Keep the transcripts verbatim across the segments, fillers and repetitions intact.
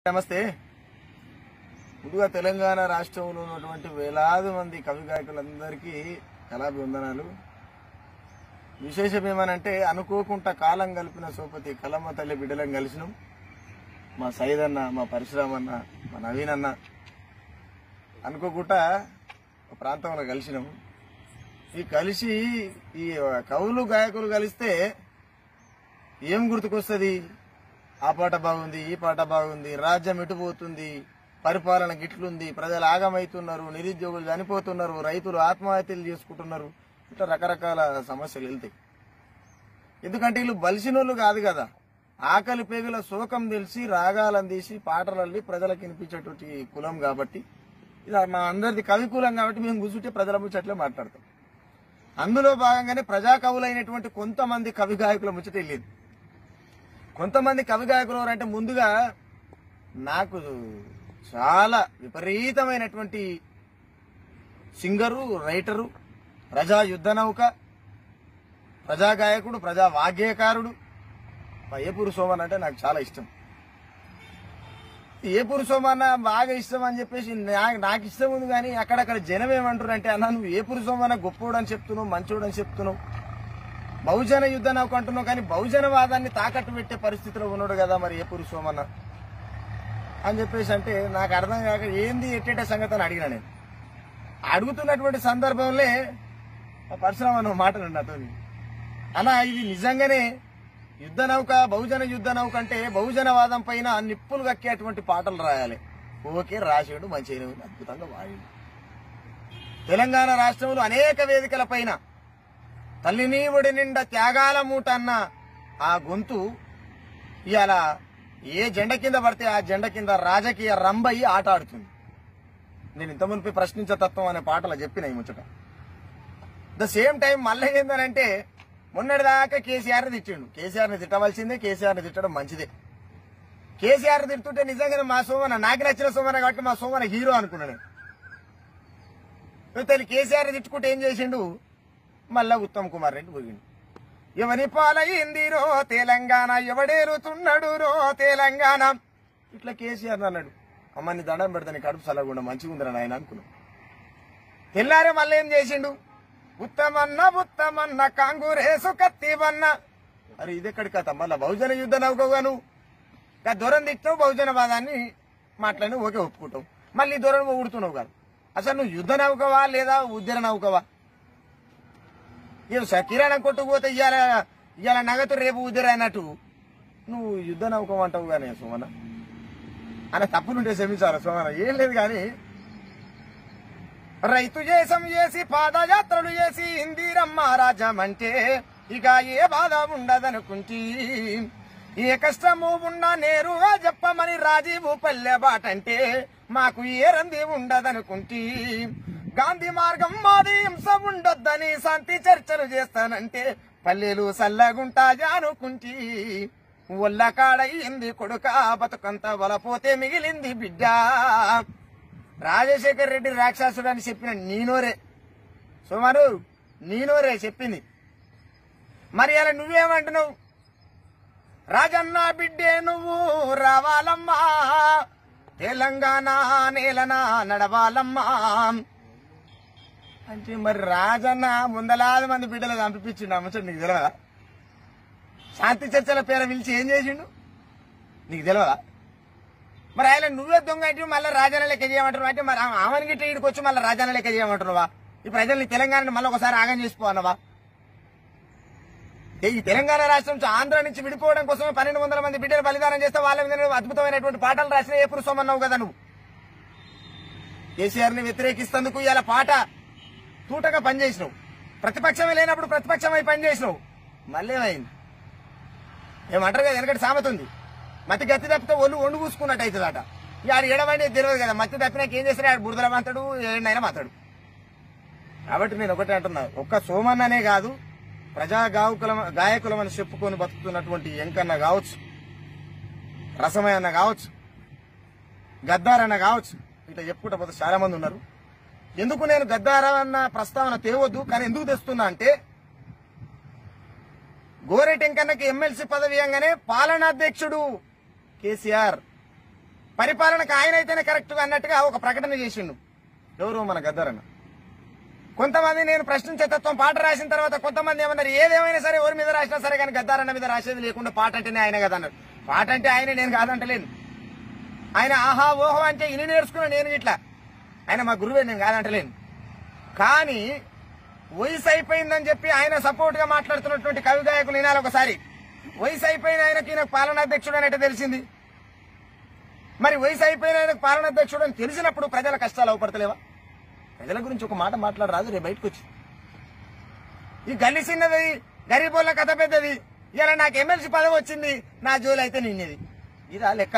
నమస్తే. ముందుగా తెలంగాణ రాష్ట్రంలో ఉన్నటువంటి వేలాది మంది కవి గాయకులందరికీ కళాభివందనాలు. విశేషం ఏమనంటే అనుకోకుండా కాలం కలిపిన సోపతి కలమ్మ తల్లి బిడ్డలం కలిసినాం. మా సైద్ అన్న, మా పరశురామ్ అన్న, మా నవీన్ అన్న అనుకోకుండా ఒక ప్రాంతంలో కలిసినాం. ఈ కలిసి ఈ కవులు గాయకులు కలిస్తే ఏం గుర్తుకొస్తుంది? ఆ పాట బాగుంది, ఈ పాట బాగుంది, రాజ్యం ఎటుపోతుంది, పరిపాలన గిట్లుంది, ప్రజలు ఆగమవుతున్నారు, నిరుద్యోగులు చనిపోతున్నారు, రైతులు ఆత్మహత్యలు చేసుకుంటున్నారు, ఇట్లా రకరకాల సమస్యలు వెళ్తాయి. ఎందుకంటే వీళ్ళు బలిసినోళ్ళు కాదు కదా, ఆకలి పేగుల శోకం తెలిసి రాగాలను తీసి పాటలల్లి ప్రజలకు వినిపించేటువంటి కులం కాబట్టి, ఇది మా అందరిది కవి కులం కాబట్టి మేము కూర్చుంటే ప్రజల ముచ్చట్లే మాట్లాడతాం. అందులో భాగంగానే ప్రజా కవులైనటువంటి కొంతమంది కవి గాయకుల ముచ్చట వెళ్ళేది. కొంతమంది కవి గాయకులు ఎవరంటే ముందుగా నాకు చాలా విపరీతమైనటువంటి సింగరు, రైటరు, ప్రజా యుద్ధ నౌక, ప్రజా గాయకుడు, ప్రజా వాగ్గేయకారుడు ఏపూరు సోమన్ అంటే నాకు చాలా ఇష్టం. ఏపూరు సోమన్న బాగా ఇష్టం అని చెప్పేసి నాకు ఇష్టం ఉంది. కానీ అక్కడక్కడ జనం ఏమంటారు అంటే, అన్న నువ్వు ఏపూరు సోమన్న గొప్పోడు అని చెప్తున్నావు, మంచోడు అని చెప్తున్నావు, బహుజన యుద్ధ నౌక అంటున్నావు, కానీ బహుజనవాదాన్ని తాకట్టు పెట్టే పరిస్థితిలో ఉన్నాడు కదా మరి ఏపూరు సోమన్న అని చెప్పేసి అంటే నాకు అర్థం కాక ఏంది ఎట్టేట సంగతి అని అడిగినా. నేను అడుగుతున్నటువంటి సందర్భంలో పరశురామ్ అన్న మాటలు నాతో, అన్న ఇది నిజంగానే యుద్ధ నౌక, బహుజన యుద్ధ నౌక అంటే బహుజనవాదం పైన నిప్పులు కక్కేటువంటి పాటలు రాయాలి. ఓకే, రాసాడు, మంచిగా అద్భుతంగా వాడాడు. తెలంగాణ రాష్ట్రంలో అనేక వేదికల పైన తల్లిని ఒడి నిండా త్యాగాల మూట అన్న ఆ గొంతు ఇవాళ ఏ జెండ కింద పడితే ఆ జెండ కింద రాజకీయ రంబయ్యి ఆట ఆడుతుంది. నేను ఇంత మునిపి ప్రశ్నించే తత్వం అనే పాటలు చెప్పిన ఈ ముచ్చట. ద సేమ్ టైం మళ్ళీ ఏందనంటే మొన్నటిదాకా కేసీఆర్ తిట్టిండు. కేసీఆర్ని తిట్టవలసిందే, కేసీఆర్ని తిట్టడం మంచిదే. కేసీఆర్ తిడుతుంటే నిజంగానే మా సోమన నాకు నచ్చిన సోమన కాబట్టి మా సోమన హీరో అనుకున్నాను. తల్లి కేసీఆర్ తిట్టుకుంటే ఏం చేసిండు, మళ్ళా ఉత్తమ్ కుమార్ రెడ్డి పోయిండు. ఎవరి పాలయ్యిందిరో తెలంగాణ, ఎవడేరుతున్నాడు రో తెలంగాణ, ఇట్లా కేసీఆర్ అన్నాడు. అమ్మని దండం పెడతాను, కడుపు సలగకుండా మంచిగా ఉందిరా నాయన అనుకున్నాం. తెల్లారే మళ్ళీ ఏం చేసిండు, ఉత్తమన్న ఉత్తమన్న కాంగ్రెసు కత్తివన్న. అరే ఇదెక్కడి కథ, మళ్ళా బహుజన యుద్ధ నౌకగాను దూరం తిట్టావు, బహుజనవాదాన్ని మాట్లాడి ఓకే ఒప్పుకుంటావు, మళ్ళీ దూరం ఊడుతున్నావు కాదు. అసలు నువ్వు యుద్ధ నౌకవా లేదా ఉద్యన నౌకవా? ఇక కిరాణం కొట్టుకుపోతే ఇవాళ ఇవాళ నగదు రేపు ఉద్యర అన్నట్టు నువ్వు యుద్ధ నౌకం అంటావు కానీ సోమన అన్న తప్పులుంటే క్షమించాలి సోమన, ఏం లేదు. కానీ రైతు చేసం చేసి పాదయాత్రలు చేసి ఇందిరమ్మ రాజ్యం అంటే ఇక ఏ బాధ ఉండదనుకుంటే, ఏ కష్టము ఉన్నా నేరుగా చెప్పమని రాజీవు పల్లె బాటంటే మాకు ఏ రంది ఉండదనుకుంటే, గాంధీ మార్గం మాది హింస ఉండొద్దని శాంతి చర్చలు చేస్తానంటే పల్లెలు సల్లగుంటాయా అనుకుంటే, ఒళ్ళ కాడయింది కొడుక బతుకంత వలపోతే మిగిలింది బిడ్డ. రాజశేఖర్ రెడ్డి రాక్షసుడు అని చెప్పిన నీనోరే సుమారు నీనోరే చెప్పింది. మరి అలా నువ్వేమంటున్నావు, రాజన్న బిడ్డే నువ్వు రావాలమ్మా, తెలంగాణ నేలనా నడవాలమ్మా అంటే మరి రాజన్న ముందలాది మంది బిడ్డలు చంపించిండు. అమ్మచాడు నీకు తెలియదా? శాంతి చర్చల పేరు పిలిచి ఏం చేసిండు నీకు తెలియదా? మరి ఆయన నువ్వే దొంగ అంటే మళ్ళీ రాజన్న లెక్క చేయమంటున్నావు అంటే మరి ఆమెను గిట్ట ఇడికి వచ్చి మళ్ళీ రాజన్న లెక్క చేయమంటున్నావా? ఈ ప్రజల్ని తెలంగాణని మళ్ళీ ఒకసారి ఆగం చేసిపోవన్నవా? ఈ తెలంగాణ రాష్ట్రం ఆంధ్ర నుంచి విడిపోవడం కోసమే పన్నెండు వందల మంది బిడ్డలు బలిదానం చేస్తే వాళ్ళ మీద అద్భుతమైనటువంటి పాటలు రాసిన ఏపూరు సోమన్నావు కదా నువ్వు. కేసీఆర్ ని వ్యతిరేకిస్తేందుకు ఇలా పాట తూటగా పనిచేసినావు, ప్రతిపక్షమే లేనప్పుడు ప్రతిపక్షమై పనిచేసినావు. మళ్ళీ ఏమైంది ఏమంటారు కదా, వెనకటి సామెత ఉంది, మతి గత్తి తప్పితే ఒళ్ళు వండు కూసుకున్నట్టు అవుతుందట. ఆడు ఏడవండి తెలియదు కదా, మత్తి తప్పినాక ఏం చేస్తాడు, ఆడు బురదల మాతాడు, ఏడైనా మాతాడు. కాబట్టి నేను ఒకటే అంటున్నా, ఒక్క సోమన్ననే కాదు, ప్రజా గాయకుల గాయకులమని చెప్పుకొని బతుకుతున్నటువంటి ఎంకన్న కావచ్చు, రసమయ్య అన్న కావచ్చు, గద్దారన్న కావచ్చు, ఇట్లా చెప్పుకుంటా పోతే చాలా మంది ఉన్నారు. ఎందుకు నేను గద్దారన్న ప్రస్తావన తేవద్దు, కానీ ఎందుకు తెస్తున్నా అంటే గోరెటెంకన్నకి ఎమ్మెల్సీ పదవి ఇవ్వగానే పాలనాధ్యక్షుడు కేసీఆర్ పరిపాలనకు ఆయన అయితేనే కరెక్ట్ అన్నట్టుగా ఒక ప్రకటన చేసిండు ఎవరు మన గద్దరన్న. కొంతమంది నేను ప్రశ్నించే తత్వం పాట రాసిన తర్వాత కొంతమంది ఏమన్నారు, ఏదేమైనా సరే ఎవరి మీద రాసినా సరే కానీ గద్దారన్న మీద రాసేది లేకుండా పాట అంటేనే ఆయన కదా అన్నారు. పాట అంటే ఆయన నేను కాదంటలేను, ఆయన ఆహా ఓహో అంటే ఇని నేర్చుకున్నా నేను ఇట్లా, ఆయన మా గురువే నేను కాదంటలేను. కానీ వయసు అయిపోయిందని చెప్పి ఆయన సపోర్ట్ గా మాట్లాడుతున్నటువంటి కవి గాయకులు వినాలి ఒకసారి. వయసు అయిపోయిన ఆయనకి ఈయన పాలనాధ్యక్షుడు అని తెలిసింది. మరి వయసు అయిపోయిన ఆయనకు పాలనాధ్యక్షుడు అని తెలిసినప్పుడు ప్రజల కష్టాలు అవపడతలేవా? ప్రజల గురించి ఒక మాట మాట్లాడరాదు రేపు బయటకు వచ్చి. ఈ గల్లి చిన్నది, గరీబోళ్ళ కథ పెద్దది, ఇలా నాకు ఎమ్మెల్సీ పదవి వచ్చింది, నా జోలు అయితే నిన్నది, ఇదా లెక్క?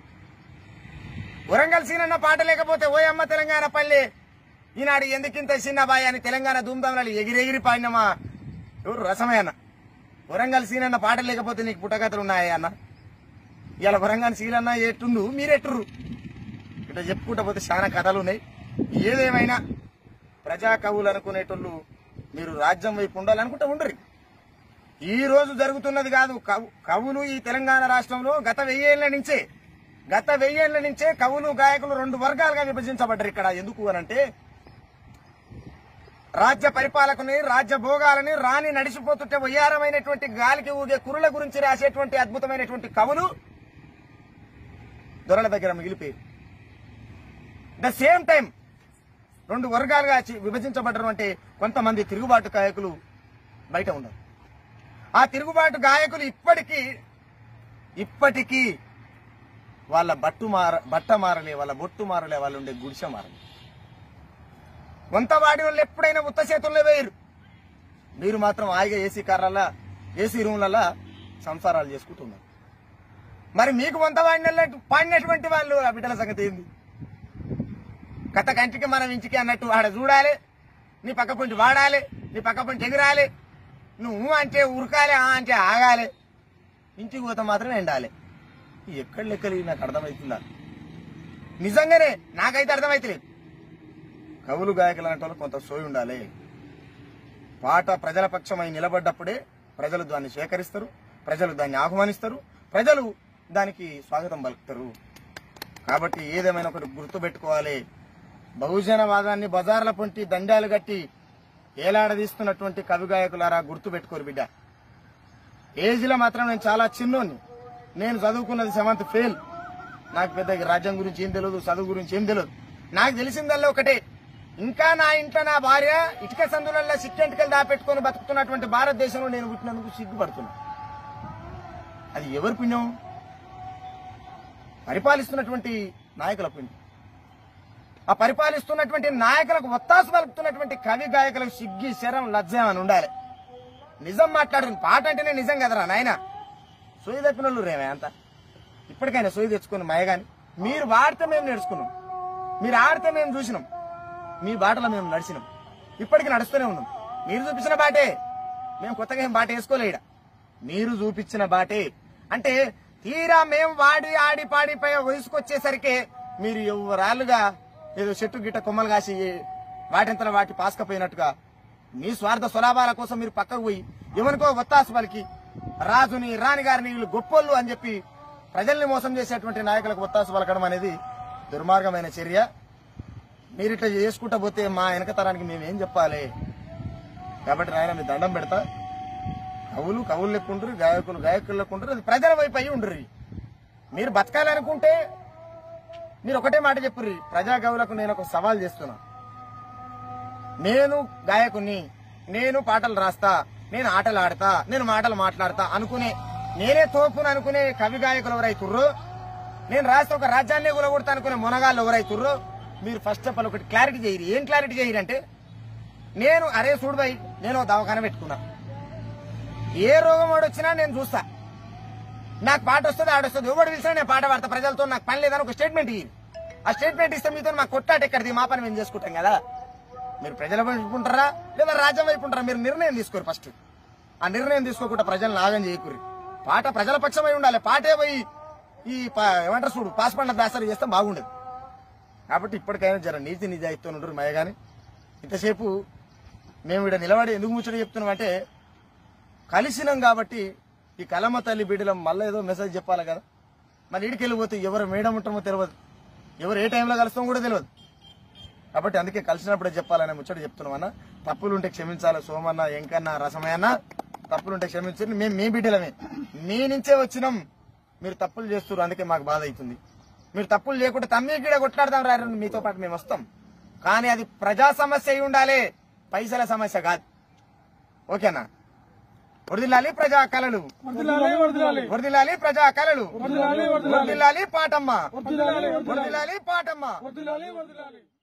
వరంగల్ సీనన్న పాట లేకపోతే ఓ అమ్మ తెలంగాణ పల్లె ఈనాడు ఎందుకింత చిన్న బాయ్ అని తెలంగాణ ధూమ్ధాంలు ఎగిరెగిరి పాడినమా ఎవరు రసమే అన్న. వరంగల్ సీనన్న పాట లేకపోతే నీకు పుట్టగతలు ఉన్నాయా అన్న? ఇలా వరంగల్ సీనన్న ఎట్టుండు మీరెట్టుర్రు, ఇట్లా చెప్పుకుంటా పోతే చాలా కథలు ఉన్నాయి. ఏదేమైనా ప్రజా కవులు అనుకునేటోళ్ళు మీరు రాజ్యం వైపు ఉండాలనుకుంటే ఉండరు. ఈ రోజు జరుగుతున్నది కాదు. కవులు ఈ తెలంగాణ రాష్ట్రంలో గత వెయ్యేళ్ల నుంచే గత వెయ్యేళ్ల నుంచే కవులు గాయకులు రెండు వర్గాలుగా విభజించబడ్డారు. ఇక్కడ ఎందుకు అనంటే రాజ్య పరిపాలకుని, రాజ్య భోగాలని రాని నడిచిపోతుంటే వయ్యారమైనటువంటి గాలికి ఊగే కురుల గురించి రాసేటువంటి అద్భుతమైనటువంటి కవులు దొరల దగ్గర మిగిలిపోయారు. ద సేమ్ టైం రెండు వర్గాలుగా విభజించబడ్డారు. అంటే కొంతమంది తిరుగుబాటు గాయకులు బయట ఉన్నారు. ఆ తిరుగుబాటు గాయకులు ఇప్పటికీ ఇప్పటికీ వాళ్ళ బట్టు మార బట్ట మారలే, వాళ్ళ బొట్టు మారలే, వాళ్ళు ఉండే గుడిసె మారలే. వంత వాడి వాళ్ళు ఎప్పుడైనా ఉత్త చేతుల్లో వేయరు. మీరు మాత్రం హాయిగా ఏసీ కార్ల ఏసీ రూమ్లలో సంసారాలు చేసుకుంటున్నారు. మరి మీకు వంత వాడిన పాడినటువంటి వాళ్ళు ఆ బిడ్డల సంగతి ఏంది? కథ కంటికి మనం ఇంటికి అన్నట్టు ఆడ చూడాలి, నీ పక్క పొంటి వాడాలి, నీ పక్క పొంటి ఎగిరాలి, నువ్వు అంటే ఉరకాలి, ఆ అంటే ఆగాలి, ఇంటికి పోతే మాత్రం ఎండాలి. ఎక్కడ లెక్కలు నాకు అర్థమవుతుందా? నిజంగానే నాకైతే అర్థమైతలేదు. కవులు గాయకులు అంటే కొంత సోయి ఉండాలి. పాట ప్రజల పక్షమై నిలబడ్డప్పుడే ప్రజలు దాన్ని సేకరిస్తారు, ప్రజలు దాన్ని ఆహ్వానిస్తారు, ప్రజలు దానికి స్వాగతం పలుకుతారు. కాబట్టి ఏదేమైనా ఒకటి గుర్తుపెట్టుకోవాలి, బహుజనవాదాన్ని బజార్ల పొంటి దండాలు గట్టి ఏలాడదీస్తున్నటువంటి కవి గాయకులారా గుర్తు పెట్టుకోరు బిడ్డ. ఏజ్లో మాత్రం నేను చాలా చిన్నోని, నేను చదువుకున్నది సెవెంత్ ఫెయిల్. నాకు పెద్ద రాజ్యం గురించి ఏం తెలియదు, చదువు గురించి ఏం తెలియదు. నాకు తెలిసిందల్లా ఒకటే, ఇంకా నా ఇంట్లో నా భార్య ఇటుక సందులలో సిక్కెంటికలు దాపెట్టుకుని బతుకుతున్నటువంటి భారతదేశంలో నేను పుట్టినందుకు సిగ్గుపడుతున్నా. అది ఎవరి పుణ్యం? పరిపాలిస్తున్నటువంటి నాయకుల పుణ్యం. ఆ పరిపాలిస్తున్నటువంటి నాయకులకు ఒత్తాసు పలుకుతున్నటువంటి కవి గాయకులకు సిగ్గి శరం లజ్జం అని ఉండాలి. నిజం మాట్లాడుతుంది. పాట అంటేనే నిజం కదరా నాయన. సోయి తప్పిన వాళ్ళు రేమే అంత. ఇప్పటికైనా సోయి తెచ్చుకుని మయగాని మీరు వాడితే మేము నేర్చుకున్నాం, మీరు ఆడితే మేము చూసినాం, మీ బాటలో మేము నడిచినాం, ఇప్పటికీ నడుస్తూనే ఉన్నాం. మీరు చూపించిన బాటే, మేము కొత్తగా ఏం బాట వేసుకోలేడ, మీరు చూపించిన బాటే. అంటే తీరా మేము వాడి ఆడి పాడిపై వయసుకొచ్చేసరికి మీరు ఎవరాలుగా ఏదో చెట్టు గిట్ట కొమ్మలు కాసి వాటింతలో వాటి పాసుకపోయినట్టుగా మీ స్వార్థ స్వలాభాల కోసం మీరు పక్కకు పోయి ఎవరికో ఒత్తాసు పలికి రాజుని రాణి గారిని వీళ్ళు గొప్పోళ్ళు అని చెప్పి ప్రజల్ని మోసం చేసేటువంటి నాయకులకు ఒత్తాసు పలకడం అనేది దుర్మార్గమైన చర్య. మీరు ఇట్లా చేసుకుంటా పోతే మా వెనక తరానికి మేమేం చెప్పాలి? కాబట్టి నాయన మీ దండం పెడతా. కవులు కవులు లెక్కుంటారు, గాయకులు గాయకులు లెక్కుంటారు, అది ప్రజల వైపు అయ్యి ఉండరు. మీరు బతకాలనుకుంటే మీరు ఒకటే మాట చెప్పుర్రి. ప్రజా కవులకు నేను ఒక సవాల్ చేస్తున్నా. నేను గాయకుని, నేను పాటలు రాస్తా, నేను ఆటలు ఆడతా, నేను మాటలు మాట్లాడతా అనుకునే నేనే తోపును అనుకునే కవి గాయకులు ఎవరైతుర్రో, నేను రాస్తే ఒక రాజ్యాన్ని కూలగొడతా అనుకునే మునగాళ్ళు ఎవరైతుర్రో, మీరు ఫస్ట్ ఆఫ్ ఆల్ ఒకటి క్లారిటీ చేయరు. ఏం క్లారిటీ చేయరు అంటే, నేను అరే చూడుబాయి నేను దవాఖాన పెట్టుకున్నా, ఏ రోగం వాడు వచ్చినా నేను చూస్తా, నాకు పాట వస్తుంది ఆడొస్తుంది, ఎవడు పిలిచినా నేను పాట పాడతా, ప్రజలతో నాకు పని లేదని ఒక స్టేట్మెంట్ ఇయ్యి. ఆ స్టేట్మెంట్ ఇస్తే మీతో మాకు కొట్టాట ఎక్కడిది, మా పని మేము చేసుకుంటాం కదా. మీరు ప్రజల వైపు ఉంటారా లేదా రాజ్యం వైపు ఉంటారా? మీరు నిర్ణయం తీసుకోరు. ఫస్ట్ ఆ నిర్ణయం తీసుకోకుండా ప్రజలను ఆగం చేయకూరి. పాట ప్రజల పక్షమై ఉండాలి. పాటే పోయి ఈ ఏమంటారు చూడు పాస్పండ దాసరి చేస్తే బాగుండదు. కాబట్టి ఇప్పటికైనా జర నీతి నిజాయితీతో ఉండరు మయ. కానీ ఇంతసేపు మేము ఇక్కడ నిలబడి ఎందుకు ముచ్చట చెప్తున్నాం అంటే, కలిసినాం కాబట్టి ఈ కలమ తల్లి బిడ్డలం మళ్ళీ ఏదో మెసేజ్ చెప్పాలి కదా. మళ్ళీ ఇడికి వెళ్ళిపోతే ఎవరు మేడం ఉంటామో తెలియదు, ఎవరు ఏ టైంలో కలుస్తామో కూడా తెలియదు. కాబట్టి అందుకే కలిసినప్పుడే చెప్పాలనే ముచ్చట చెప్తున్నాం అన్న. తప్పులుంటే క్షమించాలి సోమన్న, ఎంకన్న, రసమయ్యన్న, తప్పులుంటే క్షమించండి. మేము మీ బిడ్డలమే, మీ నుంచే వచ్చినాం. మీరు తప్పులు చేస్తున్నారు, అందుకే మాకు బాధ అవుతుంది. మీరు తప్పులు చేయకుండా తమ్మి గిడ కొట్లాడదాం రా, మీతో పాటు మేము వస్తాం. కానీ అది ప్రజా సమస్య అయి ఉండాలి, పైసల సమస్య కాదు. ఓకేనా? వర్దిల్లాలి ప్రజా కళలు, వర్దిల్లాలి ప్రజా కళలు, వర్దిల్లాలి పాటమ్మ, వర్దిల్లాలి పాటమ్మ.